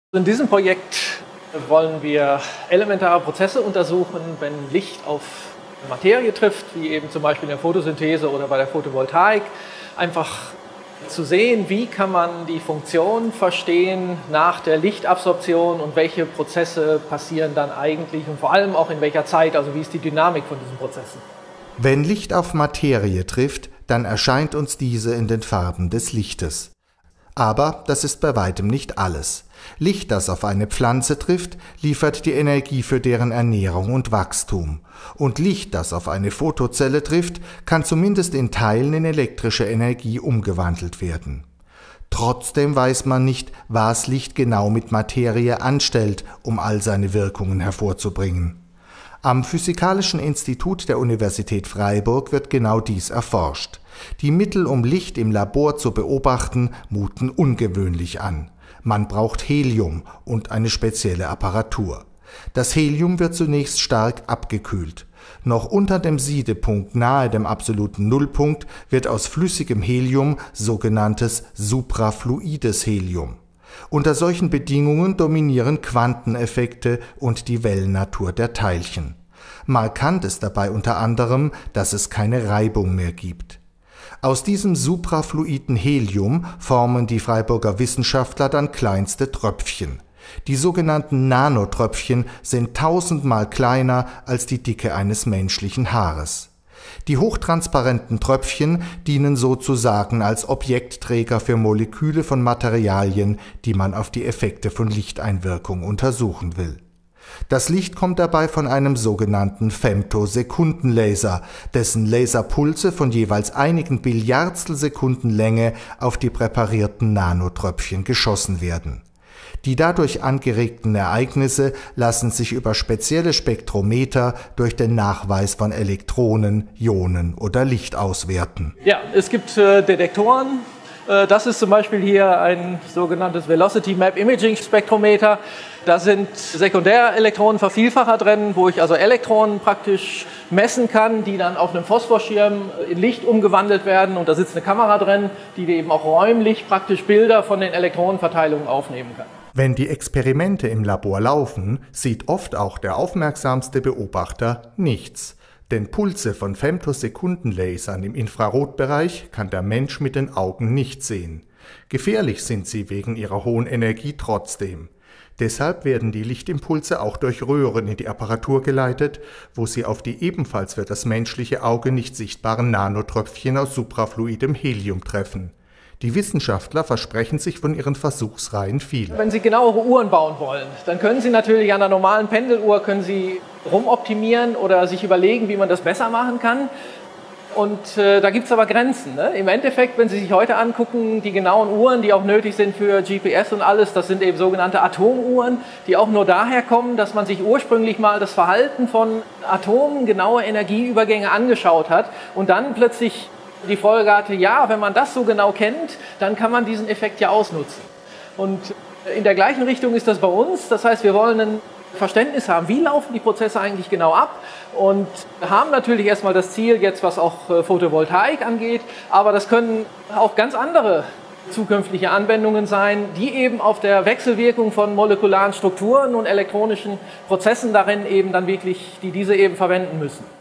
In diesem Projekt wollen wir elementare Prozesse untersuchen, wenn Licht auf Materie trifft, wie eben zum Beispiel in der Photosynthese oder bei der Photovoltaik. Einfach zu sehen, wie kann man die Funktion verstehen nach der Lichtabsorption und welche Prozesse passieren dann eigentlich und vor allem auch in welcher Zeit, also wie ist die Dynamik von diesen Prozessen. Wenn Licht auf Materie trifft, dann erscheint uns diese in den Farben des Lichtes. Aber das ist bei weitem nicht alles. Licht, das auf eine Pflanze trifft, liefert die Energie für deren Ernährung und Wachstum. Und Licht, das auf eine Photozelle trifft, kann zumindest in Teilen in elektrische Energie umgewandelt werden. Trotzdem weiß man nicht, was Licht genau mit Materie anstellt, um all seine Wirkungen hervorzubringen. Am Physikalischen Institut der Universität Freiburg wird genau dies erforscht. Die Mittel, um Licht im Labor zu beobachten, muten ungewöhnlich an. Man braucht Helium und eine spezielle Apparatur. Das Helium wird zunächst stark abgekühlt. Noch unter dem Siedepunkt nahe dem absoluten Nullpunkt wird aus flüssigem Helium sogenanntes suprafluides Helium. Unter solchen Bedingungen dominieren Quanteneffekte und die Wellennatur der Teilchen. Markant ist dabei unter anderem, dass es keine Reibung mehr gibt. Aus diesem suprafluiden Helium formen die Freiburger Wissenschaftler dann kleinste Tröpfchen. Die sogenannten Nanotröpfchen sind 1000-mal kleiner als die Dicke eines menschlichen Haares. Die hochtransparenten Tröpfchen dienen sozusagen als Objektträger für Moleküle von Materialien, die man auf die Effekte von Lichteinwirkung untersuchen will. Das Licht kommt dabei von einem sogenannten Femtosekundenlaser, dessen Laserpulse von jeweils einigen Billiardstel Länge auf die präparierten Nanotröpfchen geschossen werden. Die dadurch angeregten Ereignisse lassen sich über spezielle Spektrometer durch den Nachweis von Elektronen, Ionen oder Licht auswerten. Ja, es gibt Detektoren. Das ist zum Beispiel hier ein sogenanntes Velocity Map Imaging Spektrometer. Da sind Sekundärelektronenvervielfacher drin, wo ich also Elektronen praktisch messen kann, die dann auf einem Phosphorschirm in Licht umgewandelt werden. Und da sitzt eine Kamera drin, die eben auch räumlich praktisch Bilder von den Elektronenverteilungen aufnehmen kann. Wenn die Experimente im Labor laufen, sieht oft auch der aufmerksamste Beobachter nichts. Denn Pulse von Femtosekundenlasern im Infrarotbereich kann der Mensch mit den Augen nicht sehen. Gefährlich sind sie wegen ihrer hohen Energie trotzdem. Deshalb werden die Lichtimpulse auch durch Röhren in die Apparatur geleitet, wo sie auf die ebenfalls für das menschliche Auge nicht sichtbaren Nanotröpfchen aus suprafluidem Helium treffen. Die Wissenschaftler versprechen sich von ihren Versuchsreihen viel. Wenn Sie genauere Uhren bauen wollen, dann können Sie natürlich an einer normalen Pendeluhr rumoptimieren oder sich überlegen, wie man das besser machen kann. Und da gibt es aber Grenzen. Ne? Im Endeffekt, wenn Sie sich heute angucken, die genauen Uhren, die auch nötig sind für GPS und alles, das sind eben sogenannte Atomuhren, die auch nur daher kommen, dass man sich ursprünglich mal das Verhalten von Atomen, genaue Energieübergänge angeschaut hat und dann plötzlich die Folge hatte, ja, wenn man das so genau kennt, dann kann man diesen Effekt ja ausnutzen. Und in der gleichen Richtung ist das bei uns. Das heißt, wir wollen ein Verständnis haben, wie laufen die Prozesse eigentlich genau ab und haben natürlich erstmal das Ziel, jetzt was auch Photovoltaik angeht, aber das können auch ganz andere zukünftige Anwendungen sein, die eben auf der Wechselwirkung von molekularen Strukturen und elektronischen Prozessen darin eben dann wirklich, die diese eben verwenden müssen.